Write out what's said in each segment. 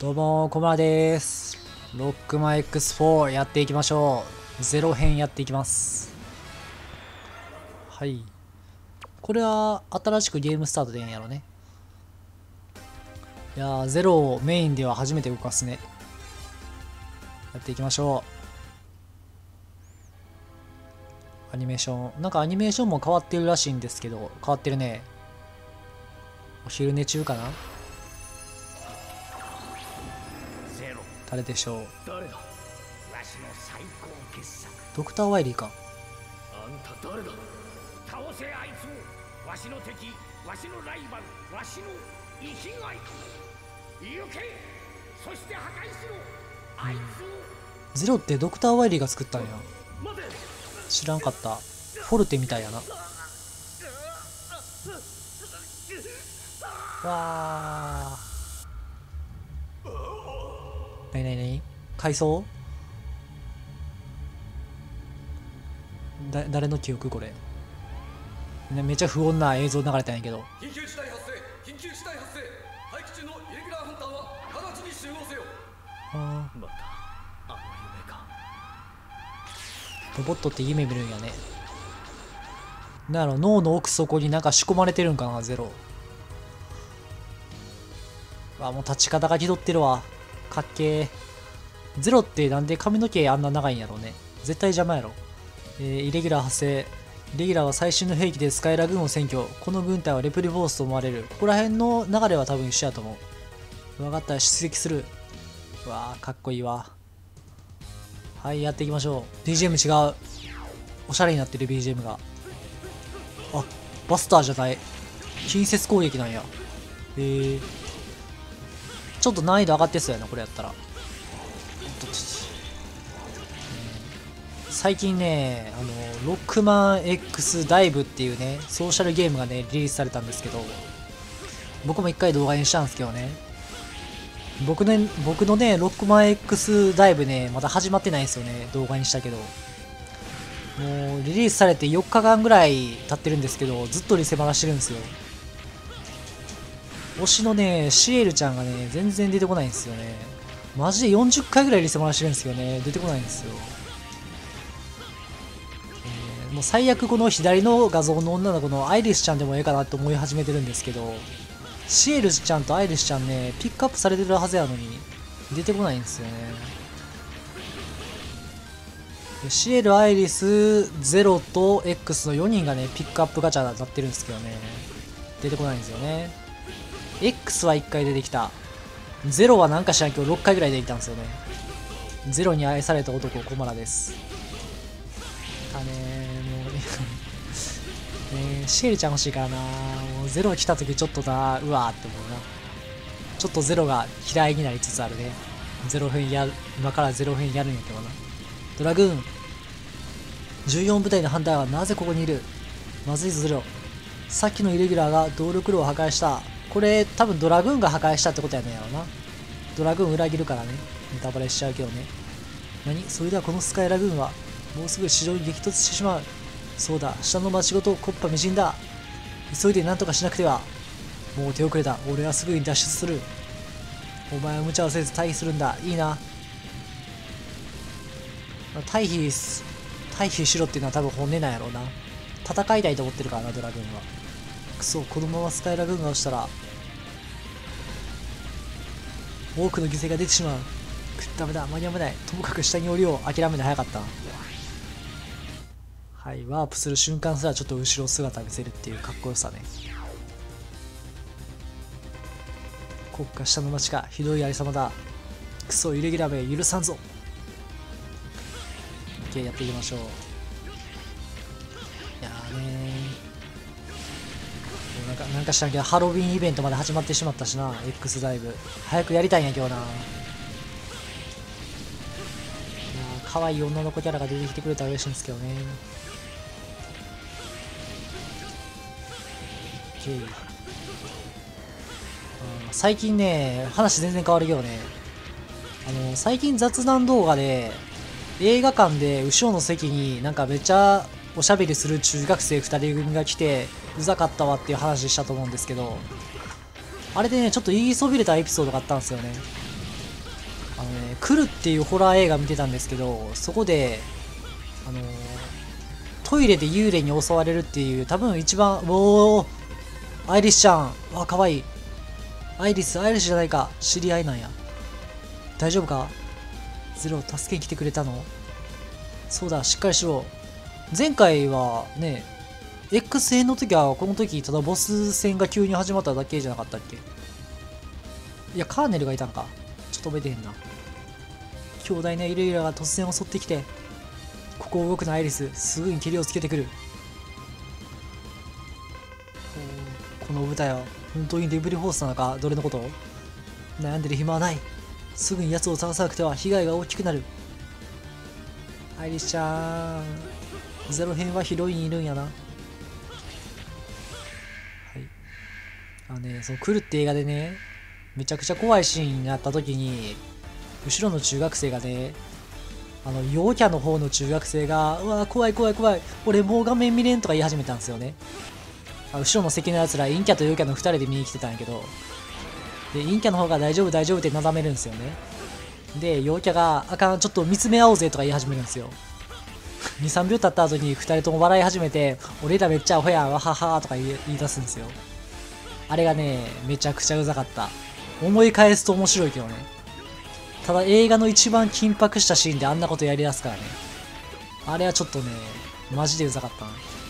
どうも、小村です。ロックマン X4 やっていきましょう。ゼロ編やっていきます。はい。これは新しくゲームスタートでんやろね。いやー、ゼロをメインでは初めて動かすね。やっていきましょう。アニメーション。なんかアニメーションも変わってるらしいんですけど、変わってるね。お昼寝中かな？誰でしょう。 誰だ？わしの最高傑作。 ドクター・ワイリーか。 あんた誰だ？倒せあいつを。わしの敵、わしのライバル、わしの生きがい。行け。そして破壊しろ。あいつを。 ゼロってドクター・ワイリーが作ったんや。 待て。 知らんかった。フォルテみたいやな。わー。なになになに？回想？誰の記憶これ？めっちゃ不穏な映像流れたんやけど。 緊急事態発生、緊急事態発生。待機中のイレギュラーハンターは直ちに集合せよ。 あまたあの夢か。 ロボットって夢見るんやね。なんやろ、脳の奥底になんか仕込まれてるんかな、ゼロ。あ、もう立ち方が気取ってるわ。かっけー。ゼロってなんで髪の毛あんな長いんやろうね。絶対邪魔やろ。イレギュラー発生。イレギュラーは最新の兵器でスカイラ軍を占拠。この軍隊はレプリボースと思われる。ここら辺の流れは多分一緒やと思う。分かったら出撃する。うわー、かっこいいわ。はい、やっていきましょう。BGM 違う。おしゃれになってる BGM が。あ、バスターじゃない。近接攻撃なんや。ちょっと難易度上がってそうやな、これやったら。最近ね、ロックマン X ダイブっていうね、ソーシャルゲームがね、リリースされたんですけど、僕も一回動画にしたんですけどね、僕のね、ロックマン X ダイブね、まだ始まってないんですよね、動画にしたけど。もう、リリースされて4日間ぐらい経ってるんですけど、ずっとリセマラしてるんですよ。推しのね、シエルちゃんがね、全然出てこないんですよね。マジで40回ぐらいリセマラしてるんですよね、出てこないんですよ。もう最悪この左の画像の女の子のアイリスちゃんでもええかなって思い始めてるんですけど、シエルちゃんとアイリスちゃんね、ピックアップされてるはずやのに出てこないんですよね。シエル、アイリス、ゼロと X の4人がね、ピックアップガチャになってるんですけどね、出てこないんですよね。X は1回出てきた。ゼロはなんか知らんけど6回ぐらい出てきたんですよね。ゼロに愛された男、コマラです。もうシエルちゃん欲しいからな。もうゼロ来た時ちょっとな、うわーって思うな。ちょっとゼロが嫌いになりつつあるね。ゼロ編やる、今からゼロ編やるんやけどな。ドラグーン。14部隊のハンターはなぜここにいる？まずいぞゼロ。さっきのイレギュラーが動力炉を破壊した。これ多分ドラグーンが破壊したってことやねんやろな。ドラグーン裏切るからね。ネタバレしちゃうけどね。何？それではこのスカイラグーンはもうすぐ市場に激突してしまう。そうだ、下の町ごと木っ端みじんだ。急いで何とかしなくては。もう手遅れだ。俺はすぐに脱出する。お前は無茶をせず退避するんだ。いいな。退避しろっていうのは多分本音なんやろうな。戦いたいと思ってるからな、ドラグーンは。くそ、このままスカイラグーンが落ちたら多くの犠牲が出てしまう。ダメだ、間に合わない。ともかく下に降りよう。諦めて早かった。はい、ワープする瞬間すらちょっと後ろ姿見せるっていうかっこよさね。国家下の町か、ひどいありさまだ。クソイレギュラーめ許さんぞ。OK、やっていきましょう。いやーねー、なんか知らんけどハロウィンイベントまで始まってしまったしな。 X ダイブ早くやりたいんやけどな。可愛い女の子キャラが出てきてくれたら嬉しいんですけどね。最近ね、話全然変わるけどね、最近雑談動画で映画館で後ろの席になんかめっちゃおしゃべりする中学生2人組が来てうざかったわっていう話したと思うんですけど、あれでね、ちょっと言いそびれたエピソードがあったんですよね。 来るっていうホラー映画見てたんですけど、そこでトイレで幽霊に襲われるっていう、多分一番、おお、アイリスちゃん、わ、かわいい。アイリスじゃないか、知り合いなんや。大丈夫か？ゼロ、助けに来てくれたの？そうだ、しっかりしろ。前回はね、X 編の時はこの時ただボス戦が急に始まっただけじゃなかったっけ？いや、カーネルがいたんか。ちょっと覚えてへんな。強大なイレギュラーが突然襲ってきて、ここを動くなアイリス、すぐに蹴りをつけてくる。この舞台は本当にデブリフォースなのか？どれのこと？悩んでる暇はない。すぐに奴を探さなくては被害が大きくなる。アイリスちゃん、ゼロ編はヒロインいるんやな。はい。その来るって映画でね、めちゃくちゃ怖いシーンになった時に、後ろの中学生がね、陽キャの方の中学生が、うわー、怖い怖い怖い、俺もう画面見れんとか言い始めたんですよね。後ろの席のやつら、陰キャと陽キャの2人で見に来てたんやけど、で、陰キャの方が大丈夫大丈夫ってなだめるんですよね。で、陽キャが、あかん、ちょっと見つめ合おうぜとか言い始めるんですよ。2、3秒経った後に2人とも笑い始めて、俺らめっちゃアホやん、わははとか言い出すんですよ。あれがね、めちゃくちゃうざかった。思い返すと面白いけどね。ただ映画の一番緊迫したシーンであんなことやりだすからね。あれはちょっとね、マジでうざかったな。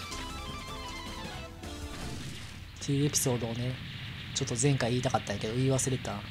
っていうエピソードをね、ちょっと前回言いたかったんやけど言い忘れた。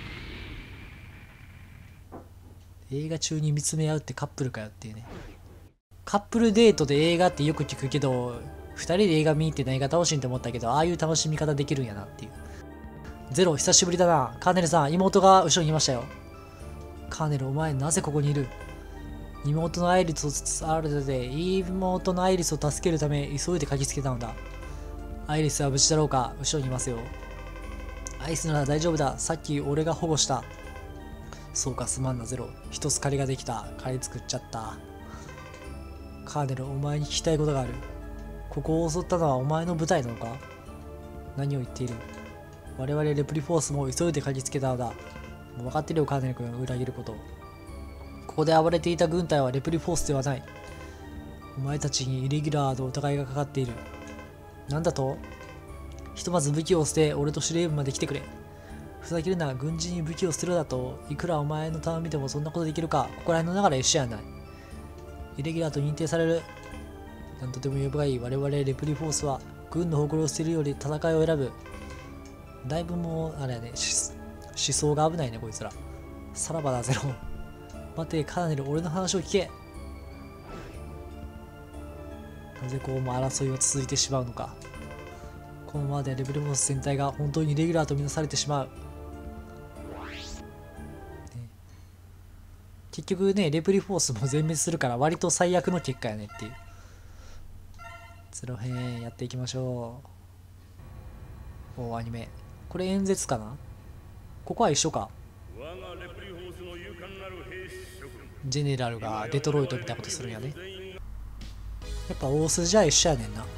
映画中に見つめ合うってカップルかよっていうね。カップルデートで映画ってよく聞くけど、2人で映画見に行って何が楽しいんって思ったけど、ああいう楽しみ方できるんやなっていう。ゼロ、久しぶりだな。カーネルさん、妹が後ろにいましたよ。カーネル、お前なぜここにいる？妹のアイリスを妹のアイリスを助けるため急いで駆けつけたのだ。アイリスは無事だろうか？後ろにいますよ。アイスなら大丈夫だ。さっき俺が保護した。そうか、すまんなゼロ。一つ借りができた。借り作っちゃった。カーネル、お前に聞きたいことがある。ここを襲ったのはお前の部隊なのか？何を言っている？我々レプリフォースも急いで駆けつけたのだ。もう分かってるよ、カーネル君、裏切ること。ここで暴れていた軍隊はレプリフォースではない。お前たちにイレギュラーの疑いがかかっている。なんだと？ひとまず武器を捨て、俺と司令部まで来てくれ。ふざけるな、軍人に武器を捨てろだと。いくらお前のターン見てもそんなことできるか。ここら辺の流れ一緒やない。イレギュラーと認定される。なんとでも呼ぶがいい。我々レプリフォースは軍の誇りを捨てるより戦いを選ぶ。だいぶもう、あれやね、思想が危ないね、こいつら。さらばだ、ゼロ。待て、カーネル、俺の話を聞け。なぜこうも争いは続いてしまうのか。このままでレプリフォース全体が本当にレギュラーとみなされてしまう。結局ね、レプリフォースも全滅するから割と最悪の結果やねっていう。ゼロ編やっていきましょう。おアニメ。これ演説かな？ここは一緒か。ジェネラルがデトロイトみたいなことするんやね。やっぱ大筋は一緒やねんな。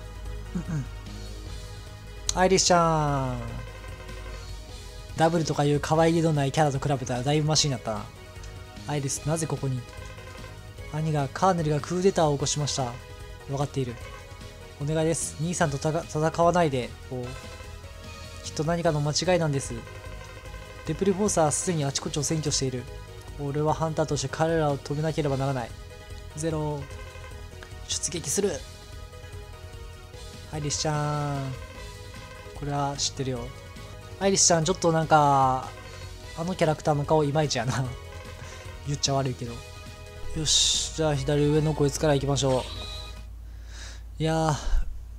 アイリスちゃん。ダブルとかいう可愛げのないキャラと比べたらだいぶマシになったな。アイリス、なぜここに？兄が、カーネルがクーデターを起こしました。分かっている。お願いです。兄さんと戦わないで。きっと何かの間違いなんです。レプリフォースはすでにあちこちを占拠している。俺はハンターとして彼らを止めなければならない。ゼロ。出撃する。アイリスちゃん。これは知ってるよ。アイリスちゃん、ちょっとなんか、あのキャラクターの顔いまいちやな。言っちゃ悪いけど。よし。じゃあ左上のこいつから行きましょう。いやー。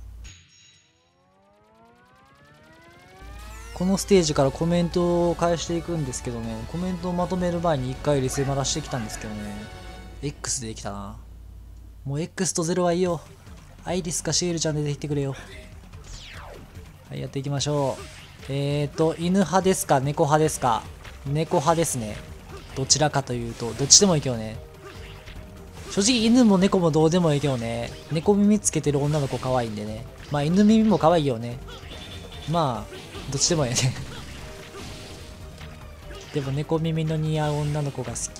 このステージからコメントを返していくんですけどね、コメントをまとめる前に一回リセマラしてきたんですけどね、X できたな。もう X と0はいいよ。アイリスかシエルちゃんでできてくれよ。はい、やっていきましょう。犬派ですか猫派ですか？猫派ですね。どちらかというと、どっちでもいいけどね。正直犬も猫もどうでもいいけどね。猫耳つけてる女の子可愛いんでね。まあ犬耳も可愛いよね。まあ、どっちでもいいね。 でも猫耳の似合う女の子が好き。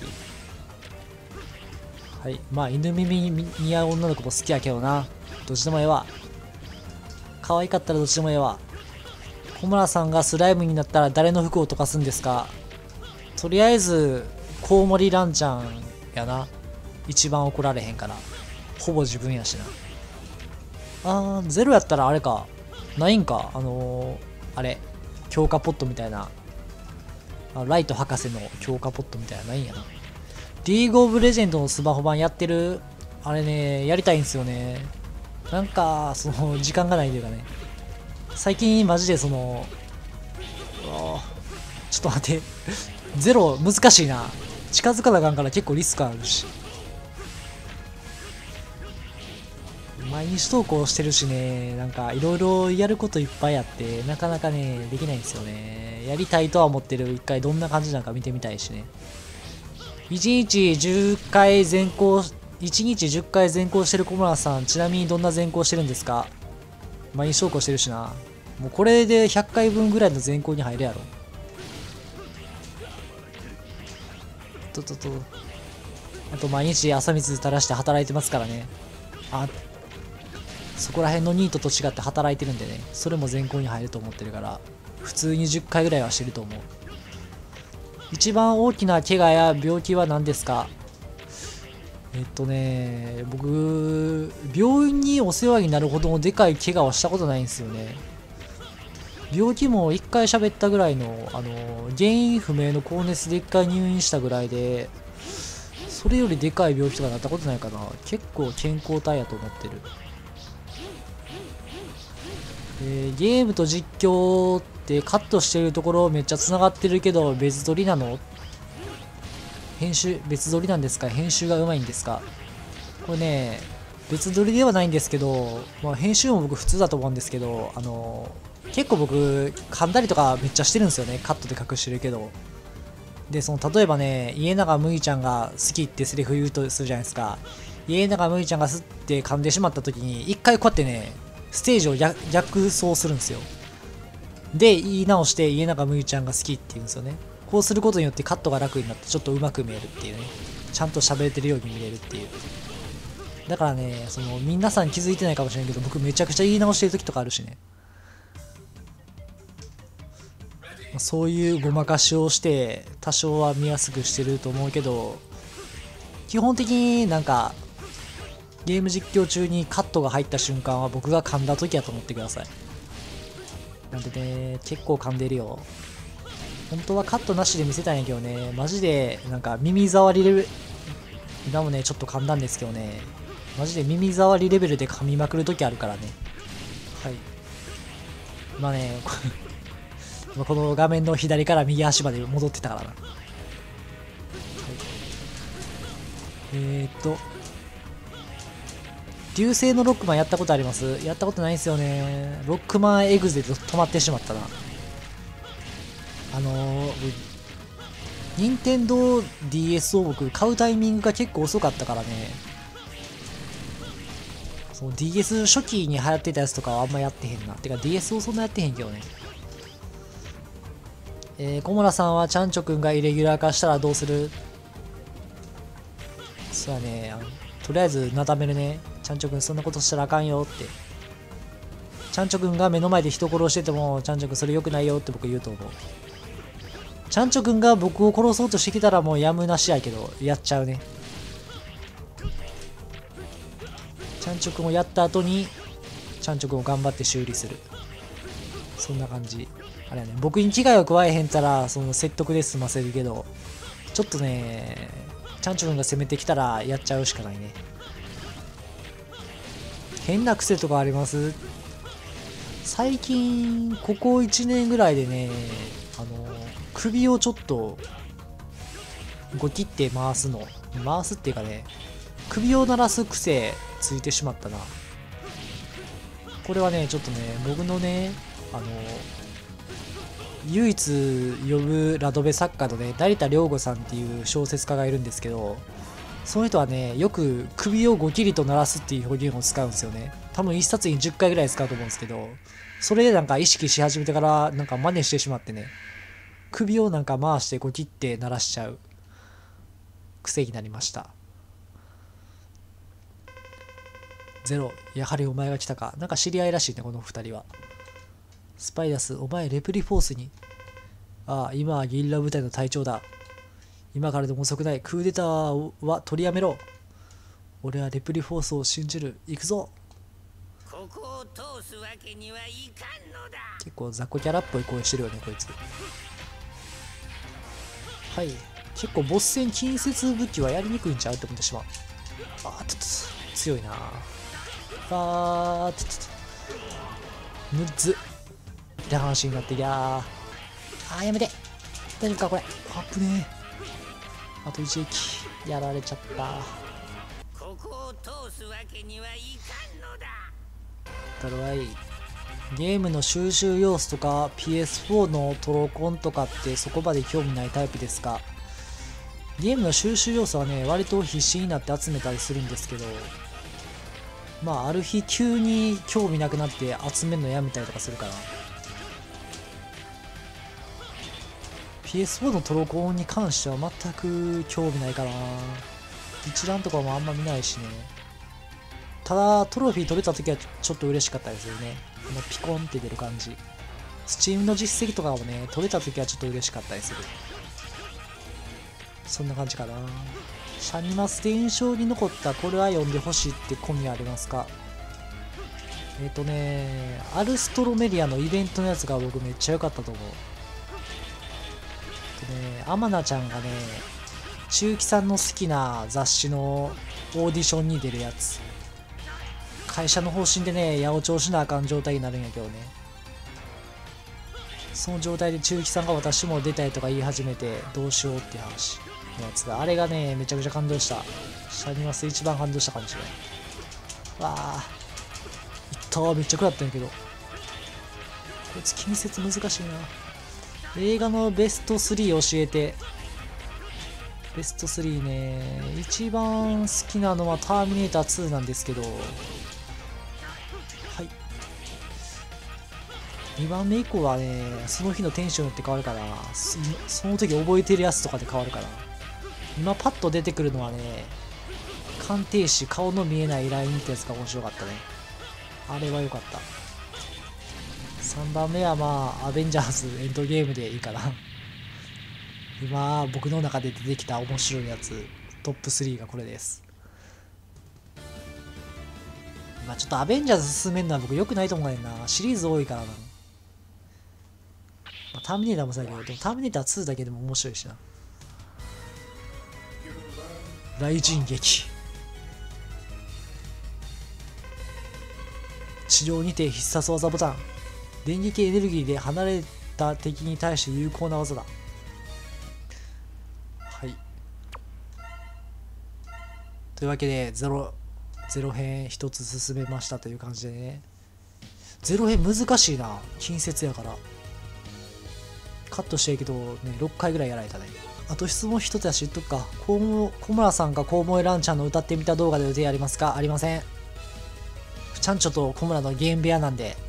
はい。まあ犬耳似合う女の子も好きやけどな。どっちでもええわ。可愛かったらどっちでもええわ。小村さんがスライムになったら誰の服を溶かすんですか？とりあえずコウモリランちゃんやな。一番怒られへんから。ほぼ自分やしな。ゼロやったらあれか。ないんか。あれ。強化ポットみたいな。ライト博士の強化ポットみたいなないんやな。リーグオブレジェンドのスマホ版やってる？あれね、やりたいんすよね。なんか、時間がないというかね。最近マジでちょっと待って。ゼロ難しいな。近づかなあかんから結構リスクあるし。毎日投稿してるしね、なんかいろいろやることいっぱいあって、なかなかね、できないんですよね。やりたいとは思ってる。一回どんな感じなのか見てみたいしね。1日10回全校してる小村さん、ちなみにどんな全校してるんですか？毎日投稿してるしな。もうこれで100回分ぐらいの全校に入るやろ。あと毎日朝水垂らして働いてますからね。そこら辺のニートと違って働いてるんでね、それも全校に入ると思ってるから、普通に10回ぐらいはしてると思う。一番大きな怪我や病気は何ですか？僕、病院にお世話になるほどのでかい怪我はしたことないんですよね。病気も1回喋ったぐらいの、原因不明の高熱で1回入院したぐらいで、それよりでかい病気とかなったことないかな。結構健康体やと思ってる。ゲームと実況ってカットしてるところめっちゃ繋がってるけど別撮りなの？別撮りなんですか？編集がうまいんですか？これね、別撮りではないんですけど、まあ、編集も僕普通だと思うんですけど、結構僕噛んだりとかめっちゃしてるんですよね。カットで隠してるけど。で、例えばね、家永むいちゃんが好きってセリフ言うとするじゃないですか。家永むいちゃんがすって噛んでしまった時に、一回こうやってね、ステージを逆走するんですよ。で、言い直して家永むいちゃんが好きって言うんですよね。こうすることによってカットが楽になってちょっと上手く見えるっていうね。ちゃんと喋れてるように見れるっていう。だからね、皆さん気づいてないかもしれないけど、僕めちゃくちゃ言い直してる時とかあるしね。そういうごまかしをして多少は見やすくしてると思うけど、基本的になんかゲーム実況中にカットが入った瞬間は僕が噛んだ時やと思ってください。なんでね、結構噛んでるよ。本当はカットなしで見せたんやけどね、マジでなんか耳障りレベル、今もねちょっと噛んだんですけどね、マジで耳障りレベルで噛みまくる時あるからね。はい。まあねこの画面の左から右足まで戻ってたからな。はい、流星のロックマンやったことあります？やったことないんですよね。ロックマンエグゼで止まってしまったな。任天堂 DS を僕買うタイミングが結構遅かったからね。DS 初期に流行ってたやつとかはあんまやってへんな。てか DS をそんなやってへんけどね。小村さんはちゃんちょくんがイレギュラー化したらどうする？そうやね、とりあえずなだめるね。ちゃんちょくんそんなことしたらあかんよって。ちゃんちょくんが目の前で人殺してても、ちゃんちょくんそれ良くないよって僕言うと思う。ちゃんちょくんが僕を殺そうとしてきたらもうやむなしやけど、やっちゃうね。ちゃんちょくんをやった後に、ちゃんちょくんを頑張って修理する。そんな感じ。あれやね、僕に危害を加えへんたら、説得で済ませるけど、ちょっとね、ちゃんちょくんが攻めてきたらやっちゃうしかないね。変な癖とかあります？最近、ここ1年ぐらいでね、首をちょっと、ゴキって回すっていうかね、首を鳴らす癖ついてしまったな。これはね、ちょっとね、僕のね、唯一呼ぶラドベ作家のね、成田凌吾さんっていう小説家がいるんですけど、その人はね、よく首をゴキリと鳴らすっていう表現を使うんですよね。多分一冊に10回ぐらい使うと思うんですけど、それでなんか意識し始めてからなんか真似してしまってね、 首をなんか回してゴキって鳴らしちゃう癖になりました。ゼロ、やはりお前が来たか。なんか知り合いらしいね、この2人は。スパイダス、お前レプリフォースに。ああ、今はゲリラ部隊の隊長だ。今からでも遅くない。クーデターは取りやめろ。俺はレプリフォースを信じる。行くぞ。 ここを通すわけにはいかんのだ。 結構雑魚キャラっぽい声してるよね、こいつ。はい。結構ボス戦近接武器はやりにくいんちゃうって思ってしまう。あーっと強いな。あーっとむずって話になってきゃー。やめて。大丈夫かこれ。あぶねえ。あと一撃やられちゃった。 ここを通すわけにはいかんのだ。 だろい。ゲームの収集要素とか PS4 のトロコンとかってそこまで興味ないタイプですか？ゲームの収集要素はね、割と必死になって集めたりするんですけど、まあある日急に興味なくなって集めるのやめたりとかするから。PS4 のトロコンに関しては全く興味ないかな。一覧とかもあんま見ないしね。ただトロフィー取れた時はちょっと嬉しかったですよね。ピコンって出る感じ。スチームの実績とかもね、取れた時はちょっと嬉しかったりする。そんな感じかな。シャニマスで印象に残ったこれは読んでほしいってコミありますか？アルストロメリアのイベントのやつが僕めっちゃ良かったと思う。アマナちゃんがね、中木さんの好きな雑誌のオーディションに出るやつ。会社の方針でね、八百長しなあかん状態になるんやけどね。その状態で中木さんが私も出たいとか言い始めてどうしようって話のやつが、あれがね、めちゃくちゃ感動した。シャニマス一番感動したかもしれない。わあ、いったー、めっちゃ食らったんやけど。こいつ近接難しいな。映画のベスト3教えて。ベスト3ね、一番好きなのはターミネーター2なんですけど、はい、2番目以降はね、その日のテンションによって変わるから、その時覚えてるやつとかで変わるから。今パッと出てくるのはね、鑑定士顔の見えないラインってやつが面白かったね。あれは良かった。3番目はまあアベンジャーズエンドゲームでいいかな。今僕の中で出てきた面白いやつトップ3がこれです。まあちょっとアベンジャーズ進めるのは僕良くないと思うねんな。シリーズ多いからな。まあ、ターミネーターもそうだけど、でもターミネーター2だけでも面白いしな。雷神劇。地上にて必殺技ボタン。電撃エネルギーで離れた敵に対して有効な技だ。はい。というわけでゼロ編一つ進めましたという感じでね。ゼロ編難しいな。近接やから。カットしてるけどね、6回ぐらいやられたね。あと質問一つは知っとくか。小村さんがコウモリランちゃんの歌ってみた動画で予定ありますか？ありません。ちゃんちょと小村のゲーム部屋なんで。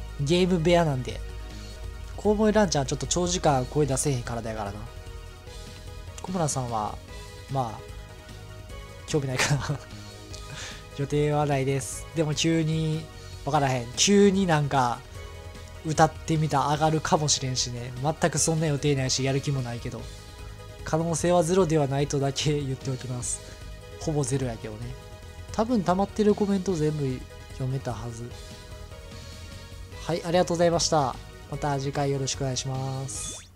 コウモリランちゃんはちょっと長時間声出せへんからだからな。小村さんはまあ興味ないかな。予定はないです。でも急に分からへん。急になんか歌ってみた上がるかもしれんしね。全くそんな予定ないしやる気もないけど、可能性はゼロではないとだけ言っておきます。ほぼゼロやけどね。多分溜まってるコメント全部読めたはず。はい、ありがとうございました。また次回よろしくお願いします。